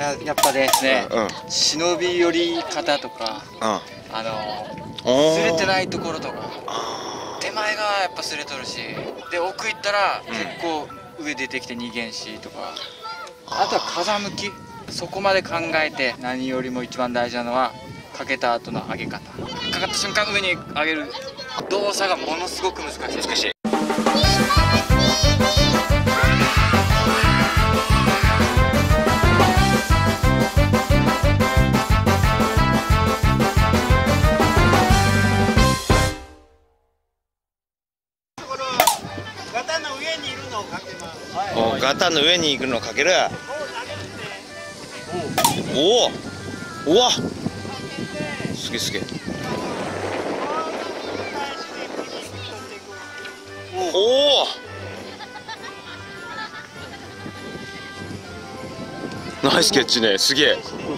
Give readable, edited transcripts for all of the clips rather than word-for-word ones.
やっぱですね、忍び寄り方とか、擦れてないところとか、手前がやっぱ擦れとるし、で奥行ったら結構上出てきて逃げんしとか、あとは風向き、そこまで考えて、何よりも一番大事なのはかけた後の上げ方。かかった瞬間上に上げる動作がものすごく難しい。 ガタの上にいるのをかけます。 ガタの上に行くのをかける。おお、うわ、すげえすげえ。おお、ナイスキャッチね、すげえ。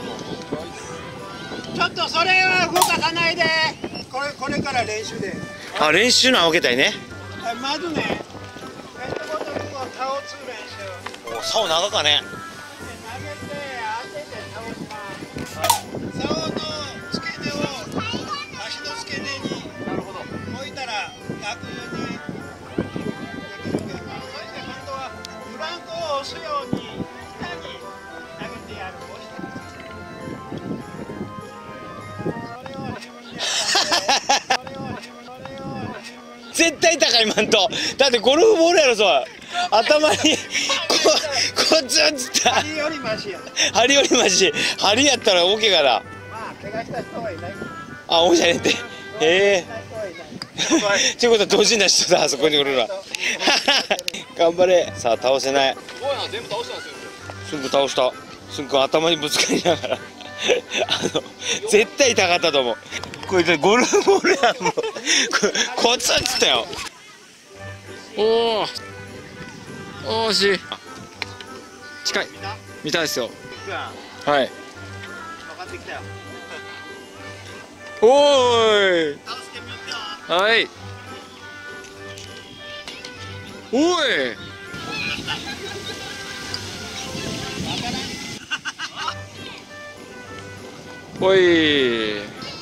ちょっとそれは動かさないで。これから練習で。 あ、練習のわけたいね。 まずね、ペットボトルを倒す練習。 お、竿長かね。 投げて当てて倒します。竿の付け根を足の付け根に置いたら逆にできるけど、そして今度はブランコを押すように下に投げてやる。押してください。それを自分でやって。 絶対高いマント。だってゴルフボールやろ、そう。頭にこっつっつった。 針よりマシや。 針よりマシ。針やったら大怪我だ。 まあ怪我した人はいない。 あ、おじゃねって。っていうことは同時な人だ、あそこにおるな。頑張れ。さあ倒せない。 すごいな、全部倒したんですよ。 すんく倒した。すんく頭にぶつかりながら絶対痛かったと思う。これゴルフボールやん。もうコツっつったよ。 おお、惜しい。近い。見たいですよ。はい。 分かってきたよ。 おーい。 倒してみよう。 はい。おい。おい。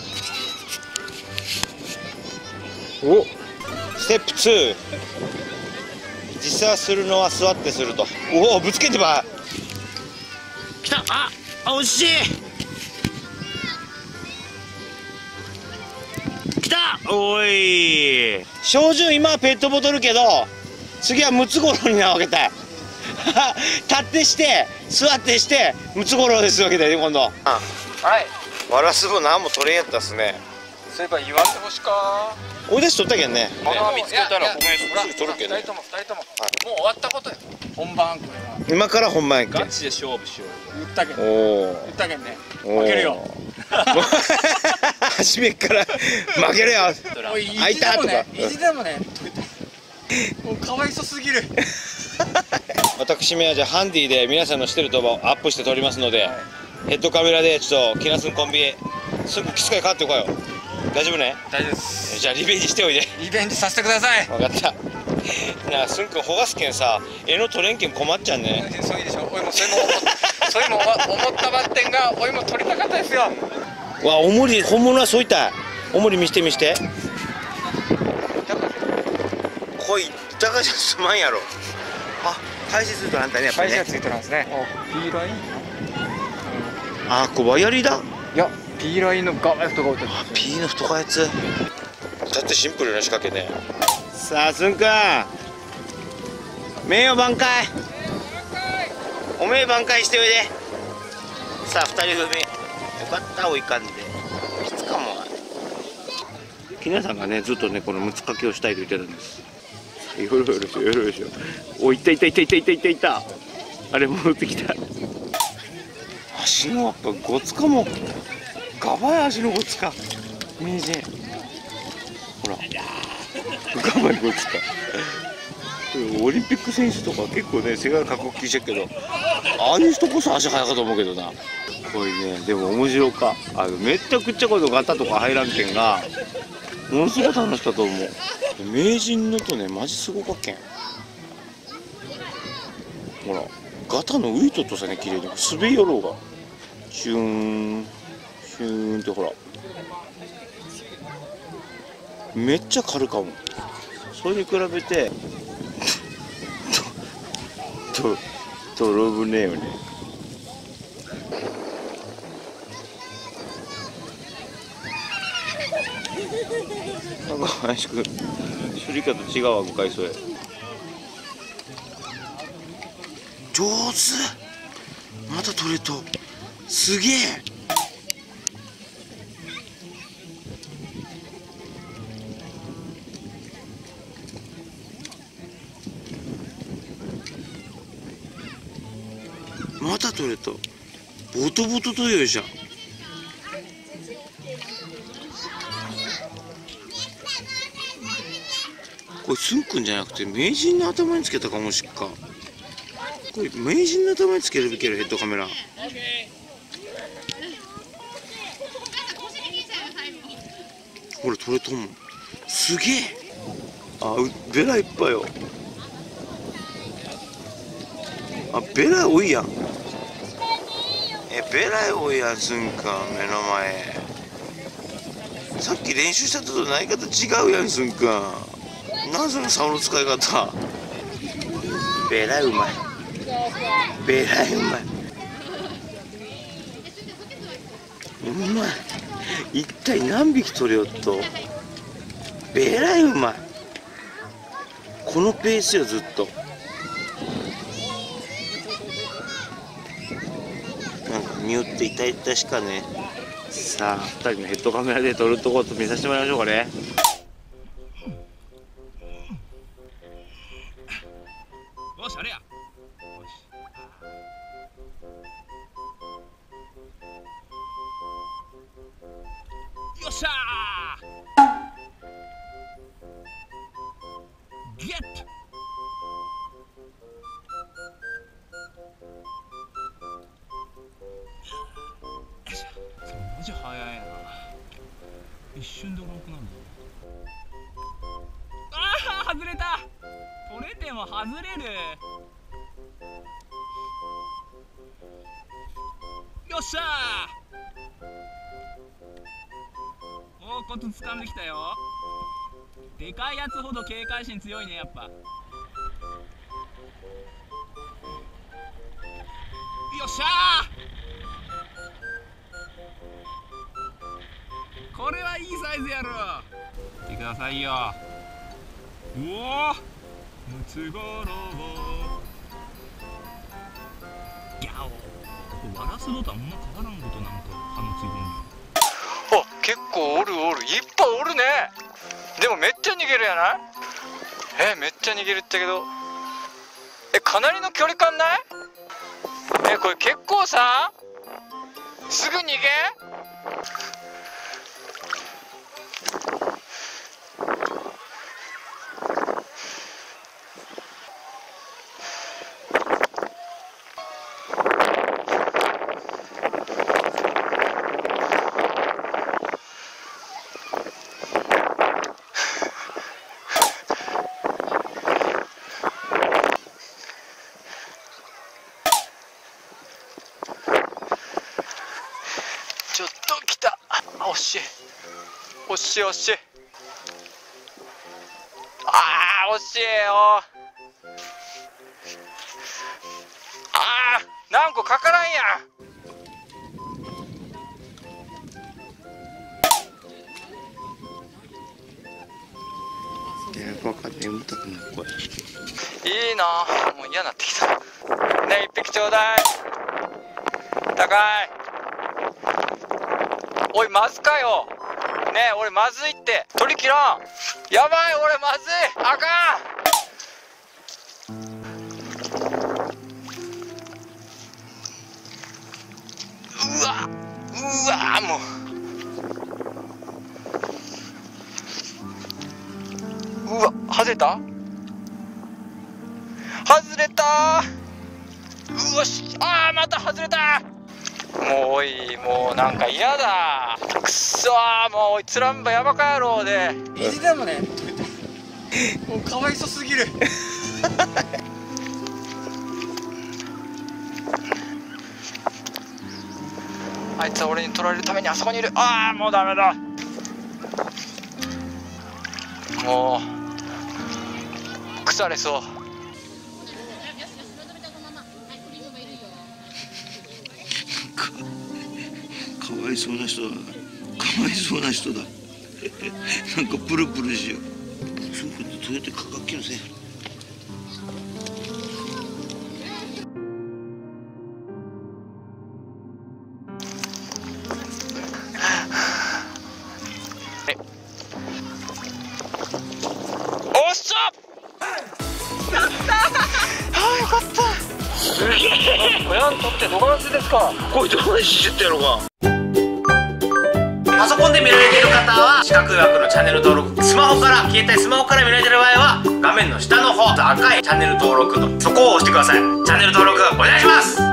お。 ステップ2。実際するのは座ってすると。おお、ぶつけてば。きた。あ、惜しい。きた。おい。照準今はペットボトルけど、次はムツゴロウになわけたい。立ってして座ってしてムツゴロウですわけだよね、今度。はい。ワラスボ何も取れんやったっすね。 そういえば言わんでほしか。 おいでしとったけんね。 物見つけたらここにすぐ取るけんね。 二人とももう終わったことよ。本番これは。 今から本番やっけ。 ガチで勝負しよう。言ったけん。 おお。 言ったけんね。負けるよ。 初めから負けるよ。 開いたとか。意地でもね。もうかわいそすぎる。 私めはじゃあハンディで皆さんのしてる動画をアップして撮りますので、ヘッドカメラでちょっとキナスンコンビすぐキスカイかかってこいよ。大丈夫ね。 大丈夫です。 じゃあリベンジしておいで。 リベンジさせてください。 分かった。なあ、すんくんほがすけんさ、絵の取れんけん困っちゃうね。 そういいでしょ。おいもそれも思ったばってんが、おいも撮りたかったですよ。 わ、おもり本物はそういったい。おもり見して見して。こいったかじゃすまんやろ。あ、返しするとあんたね、やっぱりね。 返しがついてますね。ピーライン。 あ、これワイヤリだ。 いや、ピーラインのガバッとが打ってる。 ピーの太かやつ。だってシンプルな仕掛けね。さあ、すんくん。名誉挽回。おめえ挽回しておいで。さあ、二人組。よかった、おいかんで。きつかも。きなさんがね、ずっとね、このむつかけをしたいと言ってるんです。よろよろしょ、よろよろしょ。お、いったいったいったいったいったいったいった。あれ、戻ってきた。足のやっぱごつかも。ガバい足のごつか。名人。ほら。ガバいごつか。オリンピック選手とか結構ね、世界各国聞いちゃうけど、ああいう人こそ足速かと思うけどな。これね、でも面白か。めっちゃくちゃこのガタとか入らんけんが、ものすごい楽しかと思う。名人のとね、マジすごかっけん。ほら、 ガタの浮いとっとさね、綺麗に滑りよろうがシューンシューンってほらめっちゃ軽かも。それに比べて泥船よね。なんか林くん処理方違うわ、向かいそうや。上手、また取れと、すげえ。また取れと、ボトボトというじゃん。これスンくんじゃなくて名人の頭につけたかもしっか。これ名人の頭につけるべきやろ、ヘッドカメラ。これ取れとんもん、すげえ。あ、ベラいっぱいよ。あ、ベラ多いやん。ベラ多いやん、すんか目の前。さっき練習したとない方違うやん、すんか。なんその竿の使い方。ベラうまい、ベラうまい、うまい。一体何匹取れよっと。ベラうまい。このペースよ、ずっと。なんか見よって痛々しかね。さあ2人のヘッドカメラで撮るとこと見させてもらいましょうかね。 よし、あれや。よっしゃー。ゲット。マジ早いな。一瞬で重くなるぞ。ああ、外れた。取れても外れる。よっしゃー。おお、コツ掴んできたよ。でかいやつほど警戒心強いね、やっぱ。よっしゃー。これはいいサイズやろ。見てくださいよ。うおー、ムツゴロウ。ギャオ。ワラスのとあんま変わらんことなんか歯のついてんの。 あ、結構おるおる、いっぱいおるね。でもめっちゃ逃げるやない。めっちゃ逃げるってけど、かなりの距離感ない。これ結構さ、すぐ逃げ。ちょっと来た。惜しい惜しい惜しい。あー惜しいよ。あー何個かからんやん。 分かんない、重たくないこれ。 いいな、もう嫌になってきた。ねえ、一匹ちょうだい。高い。おい、まずかよ。ねえ、俺まずいって。取り切らん。やばい、俺まずい。あかん。うわもう。うわ、外れた。外れた。うわし、また外れた。もうおい、もうなんか嫌だ。くそー、もうおいつらんばやばかやろうで。意地でもね、もうかわいそすぎる。 あいつは俺に取られるためにあそこにいる。ああもうダメだ。もう腐れそう。 かわいそうな人だ。かわいそうな人だ。なんかプルプルしよう。そういうことどうやってかかっけんせ。 おっしゃ。やった。ああよかった。すげえ。親にとってどがらせですか。 こいつ話しちゃったやろが。パソコンで見られている方は四角い枠のチャンネル登録、スマホから携帯スマホから見られている場合は画面の下の方赤いチャンネル登録とそこを押してください。チャンネル登録お願いします。